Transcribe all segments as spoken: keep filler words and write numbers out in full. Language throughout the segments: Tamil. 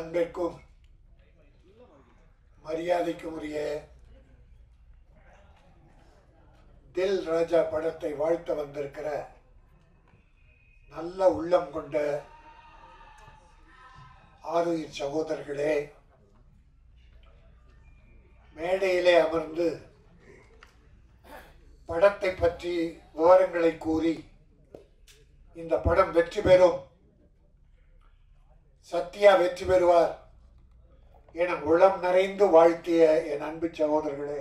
அன்பிற்கும் மரியாதைக்கும் உரிய தில் ராஜா படத்தை வாழ்த்த வந்திருக்கிற நல்ல உள்ளம் கொண்ட ஆருயிர் சகோதரர்களே, மேடையிலே அமர்ந்து படத்தை பற்றி விவரங்களை கூறி இந்த படம் வெற்றி பெறும், சத்யா வெற்றி பெறுவார் என உளம் நிறைந்து வாழ்த்திய என் அன்பு சகோதரர்களே,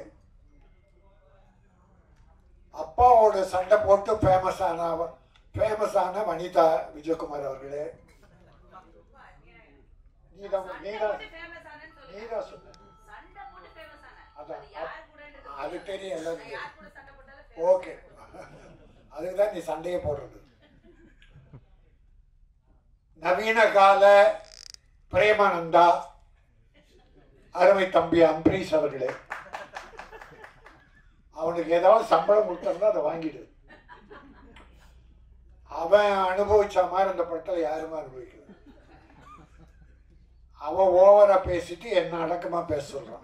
அப்பாவோட சண்டை போட்டு ஃபேமஸ் ஆன ஃபேமஸான வனிதா விஜயகுமார் அவர்களே, நீதான் நீதான் நீதான் சொன்ன அது தெரியல. ஓகே, அதுதான் நீ சண்டையை போடுறது. நவீன கால பிரேமானந்தா, அருமை தம்பி அம்பரீஷ் அவர்களே, அவனுக்கு ஏதாவது சம்பளம் கொடுத்தா அதை வாங்கிடு. அவன் அனுபவிச்ச மாதிரி அந்த படத்தில் யாருமே அனுபவிக்கல. அவன் ஓவரா பேசிட்டு என்ன அடக்கமா பேச சொல்றான்.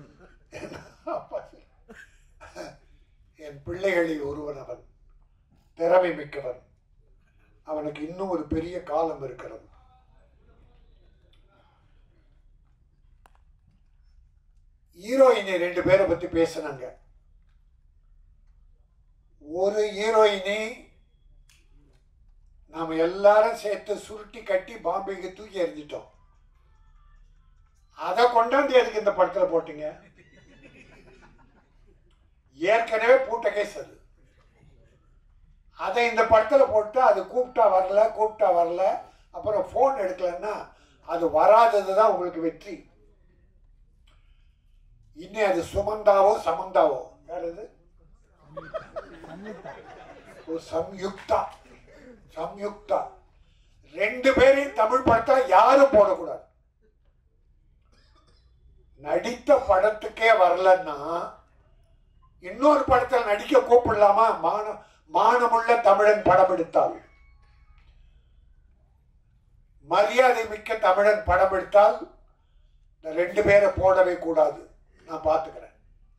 என் பிள்ளைகளில் ஒருவன் அவன், திறமை மிக்கவன். அவனுக்கு இன்னும் ஒரு பெரிய காலம் இருக்கிறது. ஹீரோயினை ரெண்டு பேரை பத்தி பேசினாங்க. ஒரு ஹீரோயினை நாம எல்லாரும் சேர்த்து சுருட்டி கட்டி பாம்பேக்கு தூக்கி எறிஞ்சிட்டோம். அதை கொண்டாந்து எதுக்கு இந்த படத்துல போட்டீங்க? ஏற்கனவே பூட்ட கேஸ் அது. அதை இந்த படத்துல போட்டு அது கூப்பிட்டா வரல கூப்பிட்டா வரல அப்புறம் போன் எடுக்கலன்னா அது வராததுதான் உங்களுக்கு வெற்றி. இன்னும் அது சுமந்தாவோ சமந்தாவோ யாரு சம்யுக்தா சம்யுக்தா ரெண்டு பேரையும் தமிழ் படத்தை யாரும் போடக்கூடாது. நடித்த படத்துக்கே வரலன்னா இன்னொரு படத்தில் நடிக்க கூப்பிடலாமா? மான மானமுள்ள தமிழன் படம் எடுத்தால், மரியாதை மிக்க தமிழன் படம் எடுத்தால் இந்த ரெண்டு பேரை போடவே கூடாது. நான் பார்த்துக்கிறேன்.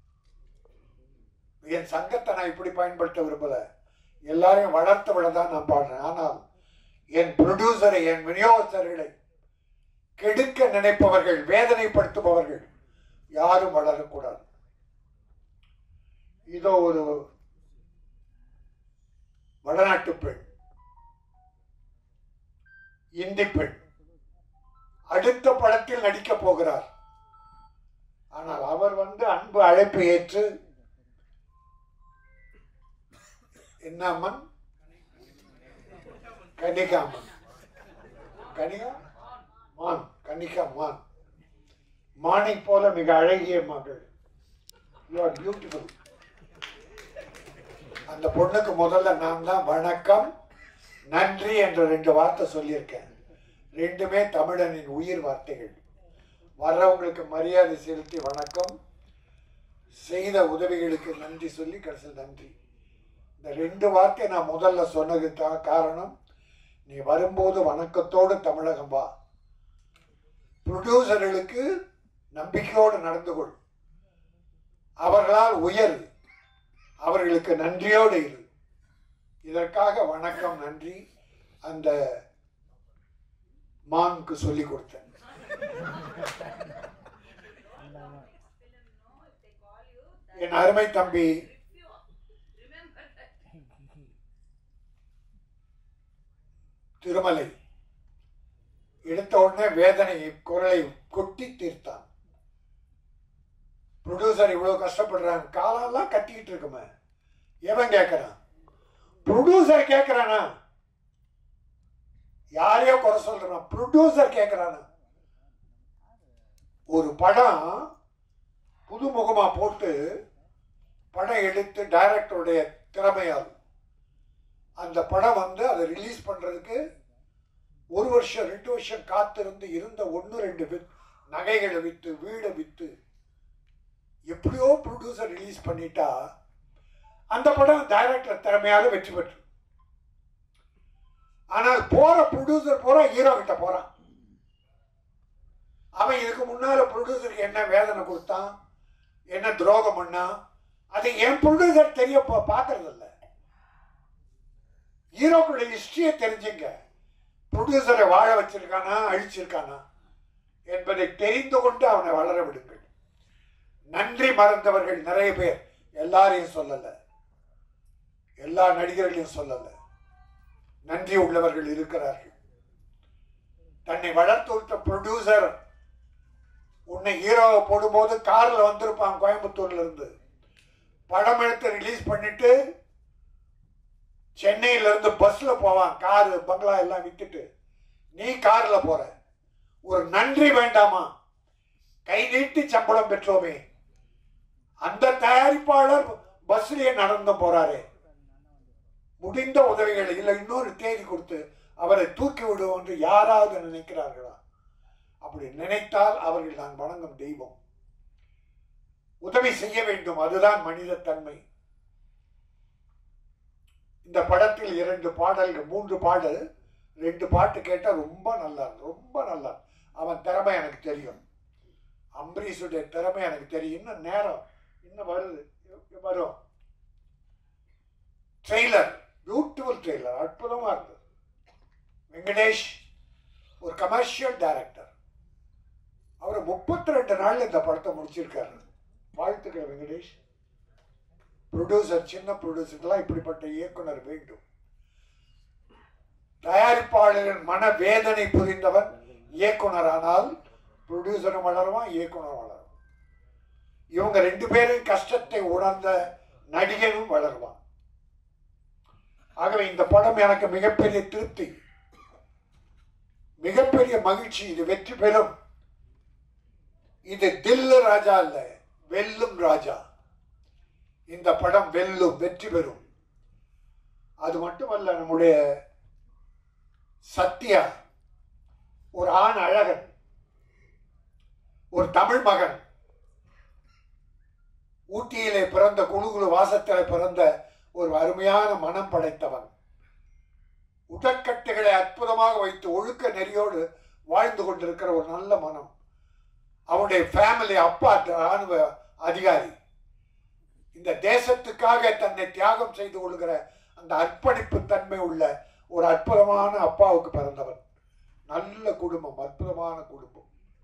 என் சங்கத்தை நான் இப்படி பயன்படுத்த விரும்பல. எல்லாரையும் வளர்த்து விட தான் நான் பாடுறேன். ஆனால் என் ப்ரொடியூசரை, என் விநியோகஸ்தர்களை கெடுக்க நினைப்பவர்கள், வேதனைப்படுத்துபவர்கள் யாரும் வளரக்கூடாது. இதோ ஒரு வடநாட்டு பெண், இந்தி பெண், அடுத்த படத்தில் நடிக்க போகிறார். ஆனால் அவர் வந்து அன்பு அழைப்பு ஏற்று, என்ன அம்மன்? கனிகா அம்மன், கனிகா மான், கனிகா மான், மானை போல மிக அழகிய மகள். You are beautiful. அந்த பொண்ணுக்கு முதல்ல நான் தான் வணக்கம் நன்றி என்ற ரெண்டு வார்த்தை சொல்லியிருக்கேன். ரெண்டுமே தமிழனின் உயிர் வார்த்தைகள். வர்றவங்களுக்கு மரியாதை செலுத்தி வணக்கம், செய்த உதவிகளுக்கு நன்றி சொல்லி கடைசியில் நன்றி. இந்த ரெண்டு வார்த்தை நான் முதல்ல சொன்னது தான் காரணம். நீ வரும்போது வணக்கத்தோடு தமிழகம் வா. ப்ரொடியூசர்களுக்கு நம்பிக்கையோடு நடந்து கொள். அவர்களால் உயர், அவர்களுக்கு நன்றியோடு இரு. இதற்காக வணக்கம் நன்றி அந்த மானுக்கு சொல்லிக் கொடுத்தேன். என் அருமை தம்பி திருமலை எடுத்த உடனே வேதனை குரலை கொட்டி தீர்த்தான். ப்ரொடியூசர் இவ்வளவு கஷ்டப்படுறாங்க, காலெல்லாம் கத்திக்கிட்டு இருக்குமே. எவன் கேட்கிறான்? ப்ரொடியூசர் கேட்கிறானா? யாரையோ குறை சொல்றான், ப்ரொடியூசர் கேட்கிறானா? ஒரு படம் புதுமுகமா போட்டு படம் எடுத்து டைரக்டருடைய திறமையால் அந்த படம் வந்து அதை ரிலீஸ் பண்றதுக்கு ஒரு வருஷம் ரெண்டு வருஷம் காத்திருந்து இருந்த ஒன்று ரெண்டு நகைகளை வித்து வீடை வித்து எப்படியோ ப்ரொடியூசர் ரிலீஸ் பண்ணிட்டா அந்த படம் டைரக்டர் திறமையால வெற்றி பெற்று. ஆனால் போற ப்ரொடியூசர் போற ஹீரோ கிட்ட போறான். இதுக்கு முன்னால ப்ரொடியூசருக்கு என்ன வேதனை கொடுத்தான், என்ன துரோகம் பண்ணா, அதை என் ப்ரொடியூசர் தெரிய பார்க்கறது இல்லை. ஹீரோக்களுடைய ஹிஸ்டரியை தெரிஞ்சுங்க. ப்ரொடியூசரை வாழ வச்சிருக்கானா அழிச்சிருக்கானா என்பதை தெரிந்து கொண்டு அவனை வளர விடுங்கள். நன்றி மறந்தவர்கள் நிறைய பேர், எல்லாரையும் சொல்லல, எல்லா நடிகர்களையும் சொல்லல, நன்றி உள்ளவர்கள் இருக்கிறார்கள். தன்னை வளர்த்து விட்ட ப்ரொடியூசர் உன்னை ஹீரோவை போடும்போது காரில் வந்திருப்பான் கோயம்புத்தூர்ல இருந்து, படம் எடுத்து ரிலீஸ் பண்ணிட்டு சென்னையில இருந்து பஸ்ல போவான், காரு பங்களா எல்லாம் விட்டுட்டு நீ கார்ல போற. ஒரு நன்றி வேண்டாமா? கை நீட்டி சம்பளம் பெற்றோமே, அந்த தயாரிப்பாளர் பஸ்லயே நடந்து போறாரே, முடிந்த உதவிகள் இல்லை இன்னொரு தேதி கொடுத்து அவரை தூக்கி விடுவோம் என்று யாராவது நினைக்கிறார்களா? அப்படி நினைத்தால் அவர்கள் நான் வணங்கும் தெய்வம். உதவி செய்ய வேண்டும், அதுதான் மனித தன்மை. இந்த படத்தில் இரண்டு பாடல்கள், மூன்று பாடல், ரெண்டு பாட்டு கேட்டா ரொம்ப நல்லா, ரொம்ப நல்லா. அவன் திறமை எனக்கு தெரியும், அம்பரீஷுடைய திறமை எனக்கு தெரியும். இன்னும் நேரம் இன்னும் வருது, வரும். ட்ரெய்லர், பியூட்டிஃபுல் ட்ரெய்லர், அற்புதமா இருந்தது. வெங்கடேஷ் ஒரு கமர்ஷியல் டைரக்டர், அவர் முப்பத்தி ரெண்டு நாள்ல இந்த படத்தை முடிச்சிருக்காரு. வாழ்த்துக்கள் வெங்கடேஷ். ப்ரொடியூசர், சின்ன ப்ரொடியூசர்லாம் இப்படிப்பட்ட இயக்குனர் வேண்டும். தயாரிப்பாளரின் மன வேதனை புரிந்தவன் இயக்குனர் ஆனால் ப்ரொடியூசரும் வளருவான், இயக்குனர் வளரும். இவங்க ரெண்டு பேரும் கஷ்டத்தை உணர்ந்த நடிகனும் வளருவான். ஆகவே இந்த படம் எனக்கு மிகப்பெரிய திருப்தி, மிகப்பெரிய மகிழ்ச்சி. இது வெற்றி பெறும். இது தில்லு ராஜா இல்ல, வெல்லும் ராஜா. இந்த படம் வெல்லும், வெற்றி பெறும். அது மட்டுமல்ல, நம்முடைய சத்யா ஒரு ஆண் அழகன், ஒரு தமிழ் மகன், ஊட்டியிலே பிறந்த, குழுகுழு வாசத்திலே பிறந்த ஒரு அருமையான மனம் படைத்தவன். உடற்கட்டுகளை அற்புதமாக வைத்து ஒழுக்க நெறியோடு வாழ்ந்து கொண்டிருக்கிற ஒரு நல்ல மனம். அவனுடைய ஃபேமிலி, அப்பா ராணுவ அதிகாரி. இந்த தேசத்துக்காக தன்னை தியாகம் செய்து கொள்கிற அந்த அர்ப்பணிப்பு தன்மை உள்ள ஒரு அற்புதமான அப்பாவுக்கு பிறந்தவன். நல்ல குடும்பம், அற்புதமான குடும்பம்.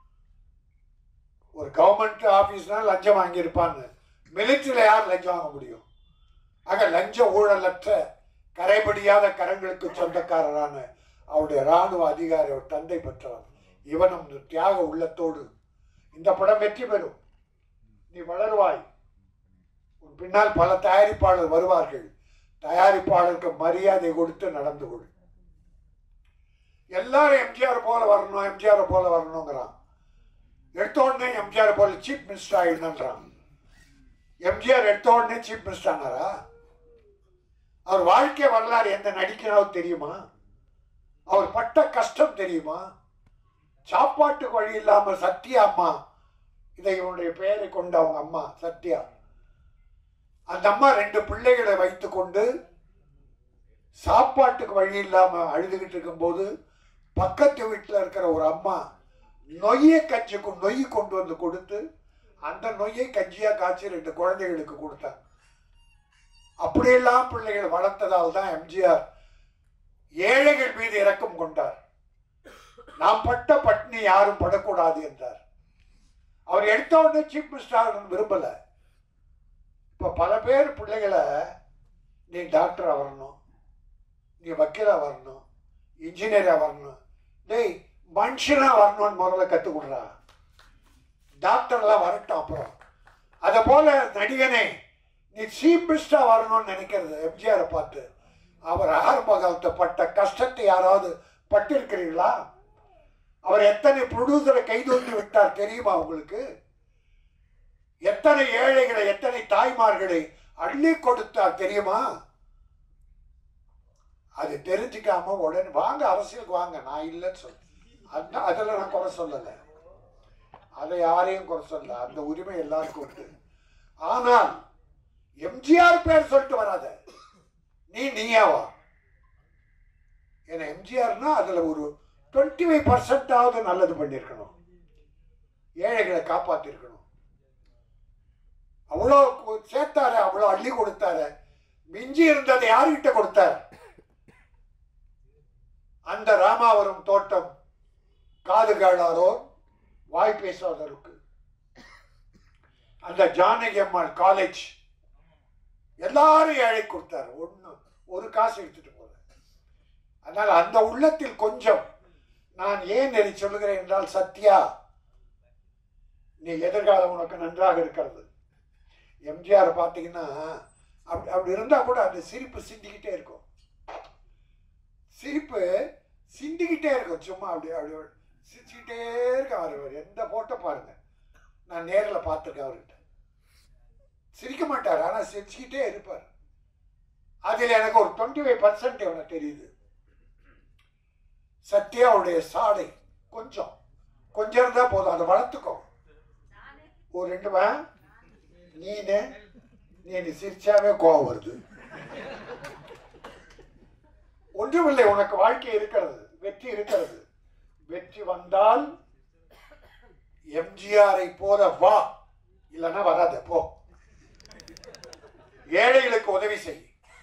ஒரு கவர்மெண்ட் ஆபீஸ்னா லஞ்சம் வாங்கியிருப்பான்னு, மிலிட்டரியில யார் லஞ்சம் வாங்க முடியும்? ஆக லஞ்ச ஊழலற்ற கரைபடியாத கரங்களுக்கு சொந்தக்காரரான அவருடைய ராணுவ அதிகாரி, அவர் தந்தை பெற்றவன். இவனும் தியாக உள்ளத்தோடு இந்த படம் வெற்றி பெறும். நீ வளருவாய். உன் பின்னால் பல தயாரிப்பாளர் வருவார்கள். தயாரிப்பாளருக்கு மரியாதை கொடுத்து நடந்து கொள். எல்லாரும் எம்ஜிஆர் போல வரணும், எம்ஜிஆர் போல வரணுங்கிறான். எடுத்த உடனே எம்ஜிஆர் போல சீஃப் மினிஸ்டர் ஆயிடுன்றான். எம்ஜிஆர் எடுத்த உடனே சீஃப் மினிஸ்டர் ஆனாரா? அவர் வாழ்க்கை வரலாறு எந்த நடிக்கிறாவும் தெரியுமா? அவர் பட்ட கஷ்டம் தெரியுமா? சாப்பாட்டுக்கு வழி இல்லாமல் சத்யா அம்மா, இதை இவனுடைய பெயரை கொண்டு அவங்க அம்மா சத்யா, அந்த அம்மா ரெண்டு பிள்ளைகளை வைத்து கொண்டு சாப்பாட்டுக்கு வழி இல்லாம அழுதுகிட்டு இருக்கும் போது பக்கத்து வீட்டில் இருக்கிற ஒரு அம்மா நொய்யை கஞ்சிக்கு நொய் கொண்டு வந்து கொடுத்து அந்த நொய்யை கஞ்சியா காய்ச்சி ரெண்டு குழந்தைகளுக்கு கொடுத்தாங்க. அப்படியெல்லாம் பிள்ளைகள் வளர்த்ததால் தான் எம்ஜிஆர் ஏழைகள் மீது இரக்கம் கொண்டார். நாம் பட்ட பட்னி யாரும் படக்கூடாது என்றார். அவர் எடுத்த உடனே சீஃப் மினிஸ்டர் விரும்பல. இப்ப பல பேர் பிள்ளைகளை, நீ டாக்டரா வரணும், நீ வக்கீலா வரணும், இன்ஜினியரா வரணும், டேய் மனுஷனா வரணும்னு முதல்ல கத்துக் கொடுறா, டாக்டர்லாம் வரட்டும் அப்புறம். அத போல நடிகனே, நீ சீஃப் மினிஸ்டர் வரணும்னு நினைக்கிறது எம்ஜிஆரை பார்த்து. அவர் ஆரம்ப காலத்தை பட்ட கஷ்டத்தை யாராவது பட்டிருக்கிறீர்களா? அவர் எத்தனை ப்ரொடியூசரை கைதூண்டி விட்டார் தெரியுமா உங்களுக்கு? எத்தனை ஏழைகளை, எத்தனை தாய்மார்களை அள்ளி கொடுத்தார் தெரியுமா? அது தெரிஞ்சுக்காம உடனே வாங்க அரசியலுக்கு வாங்க, நான் இல்லைன்னு சொல்ல, அந்த அதில் நான் குறை சொல்லலை, அதை யாரையும் குறை சொல்ல, அந்த உரிமை எல்லாருக்கும் உண்டு. ஆனால் எம்ஜிஆர் பேர் சொல்லிட்டு வராத, நீ நீயாவா? ஏன்னா எம்ஜிஆர்னா அதுல ஒரு டுவெண்ட்டி ஃபைவ் பர்சன்டாவது நல்லது பண்ணியிருக்கணும். ஏழைகளை காப்பாத்திருக்கணும். அவ்வளோ சேர்த்தாரு, அவ்வளோ அள்ளி கொடுத்தாரு. மிஞ்சி இருந்ததை யாருகிட்ட கொடுத்தார்? அந்த ராமாவரம் தோட்டம் காது கேளாரோர் வாய் பேசாதவருக்கு, அந்த ஜானகி அம்மாள் காலேஜ் எல்லாரும் ஏழை கொடுத்தார். ஒண்ணு ஒரு காசு எடுத்துட்டு போற. அதனால அந்த உள்ளத்தில் கொஞ்சம் நான் ஏன் இதை சொல்லுகிறேன் என்றால், சத்யா நீ எதிர்காலம் உனக்கு நன்றாக இருக்கிறது. எம்ஜிஆர் பார்த்தீங்கன்னா அப்படி அப்படி இருந்தா கூட அந்த சிரிப்பு சிந்திக்கிட்டே இருக்கும். சிரிப்பு சிந்திக்கிட்டே இருக்கும். சும்மா அப்படி அப்படி சிரிச்சுக்கிட்டே இருக்க. அவர் எந்த போட்டோ பாருங்க, நான் நேரில் பார்த்துருக்கேன். அவர்கிட்ட சிரிக்க மாட்டார், ஆனால் சிரிச்சுக்கிட்டே இருப்பார். அதில் எனக்கு ஒரு டுவெண்ட்டி ஃபைவ் பர்சன்ட் எனக்கு தெரியுது. சத்யாவுடைய சாடை கொஞ்சம் கொஞ்சம் இருந்தா போதும், அதை வளர்த்துக்கோ. ஒரு ரெண்டு வா நீனு நீ சிரிச்சாவே கோவம் வருது. ஒன்றுமில்லை, உனக்கு வாழ்க்கை இருக்கிறது, வெற்றி இருக்கிறது. வெற்றி வந்தால் எம்ஜிஆரை போல வா, இல்லைன்னா வராத போ. ஏழைகளுக்கு உதவி செய்.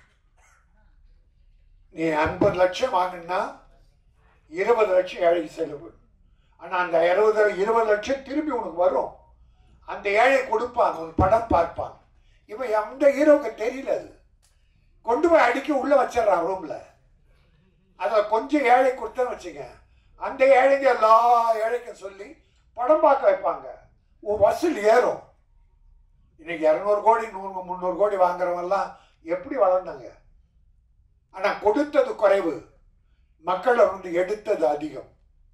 நீ ஐம்பது லட்சம் வாங்கினா இருபது லட்சம் ஏழை செலவு. ஆனா அந்த இருபது இருபது லட்சம் திரும்பி உனக்கு வரும். அந்த ஏழை கொடுப்பான், ஒரு படம் பார்ப்பான். இவன் அந்த ஹீரோக்கு தெரியல. அது கொண்டு போய் அடிக்க உள்ள வச்சிடறான் ரூம்ல. அதில் கொஞ்சம் ஏழை கொடுத்தேன்னு வச்சுங்க, அந்த ஏழைங்க எல்லா ஏழைக்கும் சொல்லி படம் பார்க்க வைப்பாங்க. உன் வசூல் ஏறும். இன்னைக்கு இரநூறு கோடி நூறு முந்நூறு கோடி வாங்குறவெல்லாம் எப்படி வளர்ந்தாங்க? ஆனால் கொடுத்தது குறைவு, மக்களை வந்து எடுத்தது அதிகம்.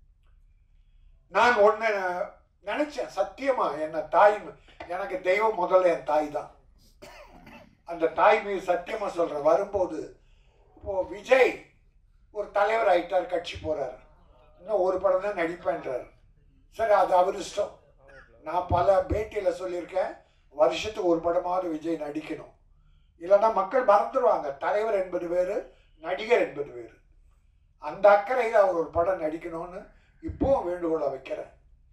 நான் ஒன்று நினைச்சேன், சத்தியமா என்ன தாய், எனக்கு தெய்வம் முதல்ல என் தாய் தான். அந்த தாய் மீது சத்தியமா சொல்றேன். வரும்போது இப்போ விஜய் ஒரு தலைவர் ஆயிட்டார், கட்சி போறாரு, இன்னும் ஒரு படம் தான் நடிப்பேன்றார். சரி, அது அவர் இஷ்டம். நான் பல பேட்டியில சொல்லியிருக்கேன், வருஷத்துக்கு ஒரு படமாவது விஜய் நடிக்கணும், இல்லைன்னா மக்கள் மறந்துடுவாங்க. தலைவர் என்பது வேறு, நடிகர் என்பது வேறு. அந்த அக்கறையில் அவர் ஒரு படம் நடிக்கணும்னு இப்போ வேண்டுகோளை வைக்கிறேன்.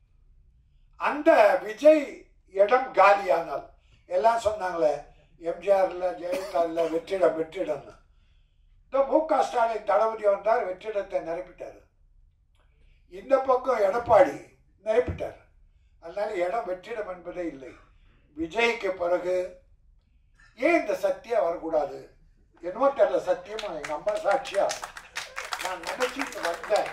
அந்த விஜய் இடம் காலியானால் எல்லாம் சொன்னாங்களே, எம்ஜிஆர்ல ஜெயலலிதா வெற்றிடம் வெற்றிடம்னு. இந்த மு க ஸ்டாலின் தளபதி வந்தார், வெற்றிடத்தை நிரப்பிட்டார். இந்த பக்கம் எடப்பாடி நிரப்பிட்டார். அதனால இடம் வெற்றிடம் என்பதே இல்லை. விஜய்க்கு பிறகு ஏன் இந்த சத்தியா வரக்கூடாது? என்னமோ தெரியல, சத்தியமா எங்க அம்மா சாட்சியா நான் நினைச்சிட்டு வந்தேன்.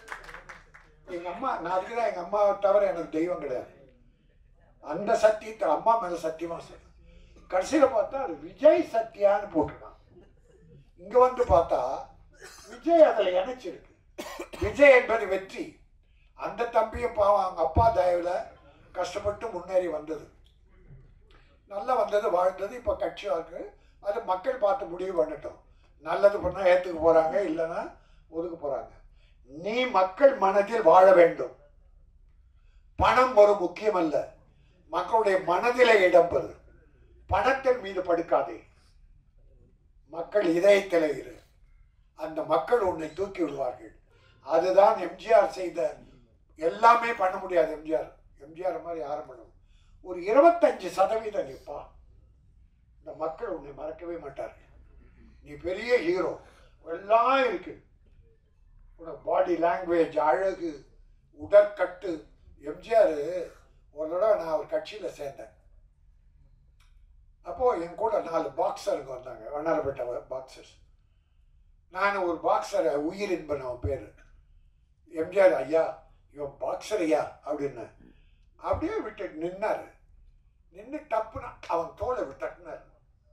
எங்க அம்மா, நான் அதுக்குதான் எங்க அம்மாவை தவிர எனக்கு தெய்வம் கிடையாது. அந்த சத்தியத்தை அம்மா மேல சத்தியமா சொல்றேன். கடைசியில பார்த்தா அது விஜய் சத்யான்னு போட்டுருக்கான். இங்க வந்து பார்த்தா விஜய் அதுல இணைச்சிருக்கு. விஜய் என்பது வெற்றி. அந்த தம்பியும் பாவம் அவங்க அப்பா தயவுல கஷ்டப்பட்டு முன்னேறி வந்தது, நல்லா வந்தது, வாழ்ந்தது. இப்ப கட்சியா இருக்கு. அது மக்கள் பார்த்து முடிவு பண்ணட்டும். நல்லது பண்ணா ஏத்துக்க போறாங்க, இல்லைன்னா ஒதுக்க போறாங்க. நீ மக்கள் மனதில் வாழ வேண்டும். பணம் ஒரு முக்கியம் அல்ல, மக்களுடைய மனதிலே இடம்பெறு. பணத்தின் மீது படுக்காதே, மக்கள் இதயத்திலே இரு. அந்த மக்கள் உன்னை தூக்கி விடுவார்கள். அதுதான் எம்ஜிஆர் செய்த. எல்லாமே பண்ண முடியாது எம்ஜிஆர். எம்ஜிஆர் மாதிரி யாரும் பண்ணும். ஒரு இருபத்தஞ்சு சதவீதம் நிற்பா, இந்த மக்கள் உன்னை மறக்கவே மாட்டார்கள். நீ பெரிய ஹீரோ, எல்லாம் இருக்கு. பாடி லாங்குவேஜ், அழகு, உடற்கட்டு. எம்ஜிஆர் ஒரு தடவை நான் ஒரு கட்சியில சேர்ந்தேன். அப்போ என் கூட நாலு பாக்ஸருங்க வந்தாங்க, வண்ணாரப்பேட்டை பாக்ஸர்ஸ். நான் ஒரு பாக்ஸரை, உயிர் என்பன் அவன் பேரு. எம்ஜிஆர், ஐயா இவன் பாக்ஸர் ஐயா அப்படின்னு அப்படியே விட்டு நின்னாரு. நின்று டப்புனா அவன் தோலை தட்டினார்.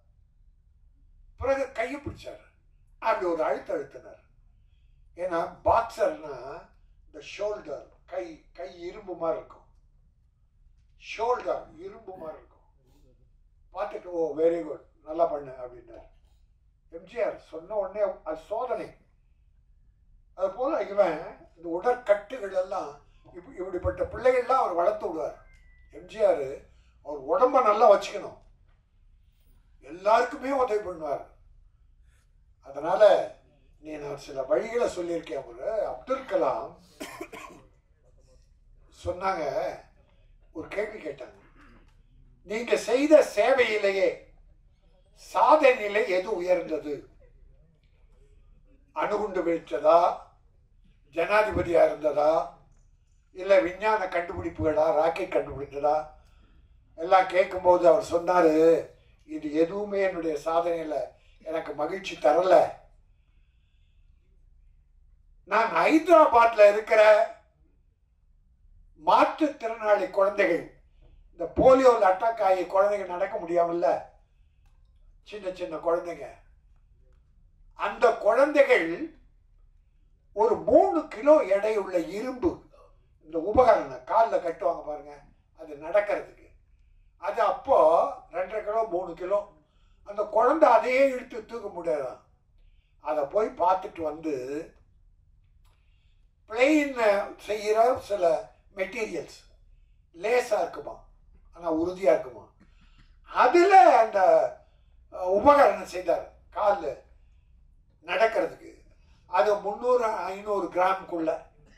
பிறகு கையை பிடிச்சாரு, அப்படி ஒரு அழுத்த அழுத்தினார். ஏன்னா பாக்ஸர்னா இந்த ஷோல்டர், கை கை இரும்பு மாதிரி இருக்கும். ஷோல்டர் இரும்பு மாதிரி இருக்கும். பார்த்துட்டு ஓ வெரி குட், நல்லா பண்ணு அப்படின்னார். எம்ஜிஆர் சொன்ன உடனே அது சோதனை. அது போல இவன் இந்த உடற்கட்டுகள் எல்லாம் இப்ப இப்படிப்பட்ட பிள்ளைகள்லாம் அவர் வளர்த்து விடுவார். எம்ஜிஆர் அவர் உடம்ப நல்லா வச்சுக்கணும், எல்லாருக்குமே உதவி பண்ணுவார். அதனால நீ நான் சில வழிகளை சொல்லியிருக்கேன். ஒரு அப்துல் கலாம் சொன்னாங்க, ஒரு கேள்வி கேட்டாங்க, நீங்க செய்த சேவையிலேயே சாதனையிலே எது உயர்ந்தது? அணுகுண்டு வீழ்ச்சதா, ஜனாதிபதியா இருந்ததா, இல்லை விஞ்ஞான கண்டுபிடிப்புகளா, ராக்கெட் கண்டுபிடிச்சதா? எல்லாம் கேட்கும்போது அவர் சொன்னாரு, இது எதுவுமே என்னுடைய சாதனையில எனக்கு மகிழ்ச்சி தரல. நான் ஹைதராபாத்ல இருக்கிற மாற்றுத்திறனாளி குழந்தைகள், இந்த போலியோவில் அட்டாக் ஆகி குழந்தைங்க நடக்க முடியாமல்ல, சின்ன சின்ன குழந்தைங்க, அந்த குழந்தைகள் ஒரு மூணு கிலோ எடை உள்ள இரும்பு, இந்த உபகரணம் காலில் கட்டுவாங்க பாருங்க, அது நடக்கிறதுக்கு, அது அப்போ ரெண்டரை கிலோ மூணு கிலோ, அந்த குழந்தை அதையே இழுத்து தூக்க முடியாதான். அதை போய் பார்த்துட்டு வந்து பிளெயின் செய்கிற சில மெட்டீரியல்ஸ் லேசாக இருக்குமா, ஆனால் உறுதியாக இருக்குமா, அதில் அந்த உபகரணம் செய்தார் காலில் நடக்கிறதுக்கு. அது முந்நூறு ஐநூறு கிராம்குள்ள.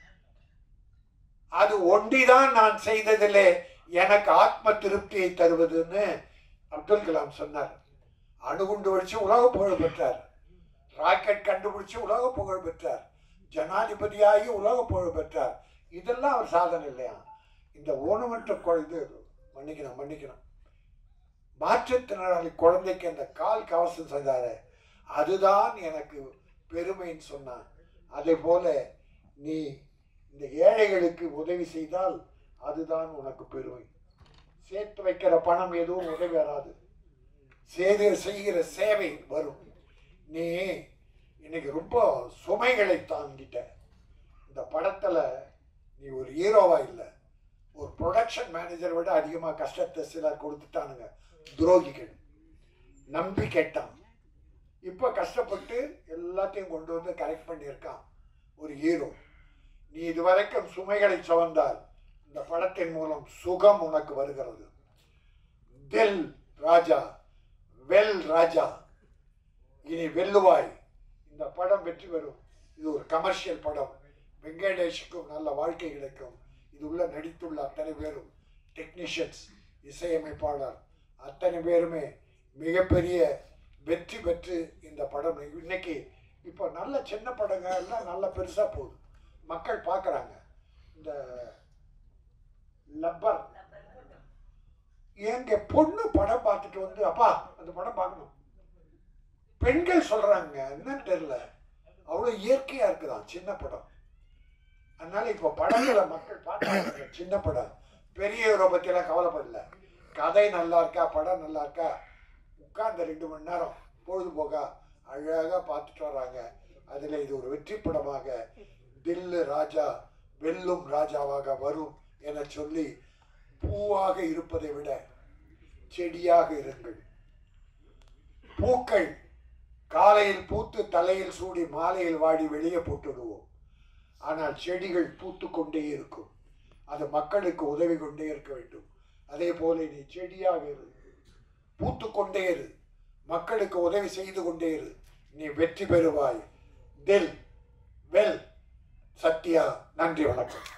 அது ஒண்டிதான் நான் செய்ததிலே எனக்கு ஆத்ம திருப்தியை தருவதுன்னு அப்துல் கலாம் சொன்னார். அணுகுண்டு வச்சு உலக புகழ் பெற்றார், ராக்கெட் கண்டுபிடிச்சு உலக புகழ் பெற்றார், ஜனாதிபதியாகி உலக புகழ் பெற்றார். இதெல்லாம் அவர் சாதனை இல்லையா? இந்த ஊனமற்ற குழந்தை, மன்னிக்கணும் மன்னிக்கணும் மாற்றுத்திறனாளி குழந்தைக்கு அந்த கால் கவசம் செய்தாரு, அதுதான் எனக்கு பெருமைன்னு சொன்னான். அதே போல நீ இந்த ஏழைகளுக்கு உதவி செய்தால் அதுதான் உனக்கு பெருமை. சேர்த்து வைக்கிற பணம் எதுவும் உதவி வராது, செய்து செய்கிற சேவை வரும். நீ இன்னைக்கு ரொம்ப சுமைகளை தாங்கிட்ட. இந்த படத்துல நீ ஒரு ஹீரோவா இல்லை, ஒரு ப்ரொடக்ஷன் மேனேஜரை விட அதிகமாக கஷ்டத்தை சிலர் கொடுத்துட்டானுங்க. துரோகிகள் நம்பி கேட்டான், இப்போ கஷ்டப்பட்டு எல்லாத்தையும் கொண்டு வந்து கரெக்ட் பண்ணியிருக்கான் ஒரு ஹீரோ. நீ இதுவரைக்கும் சுமைகளை சுமந்தால் இந்த படத்தின் மூலம் சுகம் உனக்கு வருகிறது. தில் ராஜா, வெல் ராஜா, இனி வெல்லுவாய். இந்த படம் வெற்றி பெறும். இது ஒரு கமர்ஷியல் படம். வெங்கடேஷுக்கும் நல்ல வாழ்க்கை கிடைக்கும். இது உள்ள நடித்துள்ள அத்தனை பேரும் டெக்னீஷியன்ஸ், இசையமைப்பாளர் அத்தனை பேருமே மிகப்பெரிய வெற்றி பெற்று இந்த படம் இன்னைக்கு இப்போ நல்ல சின்ன படங்க எல்லாம் நல்ல பெருசாக போகுது, மக்கள் பார்க்குறாங்க. இந்த லப்பர் எங்க பொண்ணு படம் பார்த்துட்டு வந்து, அப்பா அந்த படம் பார்க்கணும், பெண்கள் சொல்றாங்க, என்னன்னு தெரியல, அவ்வளோ இயற்கையா இருக்குதான் சின்ன படம். அதனால இப்போ படங்களை மக்கள் பார்க்குறாங்க. சின்ன படம் பெரிய பற்றியெல்லாம் கவலைப்படல, கதை நல்லா இருக்கா, படம் நல்லா இருக்கா, உட்கார்ந்த ரெண்டு மணி நேரம் பொழுதுபோக அழகாக பார்த்துட்டு வர்றாங்க. அதில் இது ஒரு வெற்றி படமாக தில்லு ராஜா வெல்லும் ராஜாவாக வரும் என சொல்லி, பூவாக இருப்பதை விட செடியாக இருங்கள். பூக்கள் காலையில் பூத்து தலையில் சூடி மாலையில் வாடி வெளியே போட்டுடுவோம். ஆனால் செடிகள் பூத்து கொண்டே இருக்கும், அது மக்களுக்கு உதவி கொண்டே இருக்க வேண்டும். அதே போல நீ செடியாக இரு, பூத்து கொண்டே இரு, மக்களுக்கு உதவி செய்து கொண்டே இரு, நீ வெற்றி பெறுவாய். தில் வெல் சத்யா. நன்றி, வணக்கம்.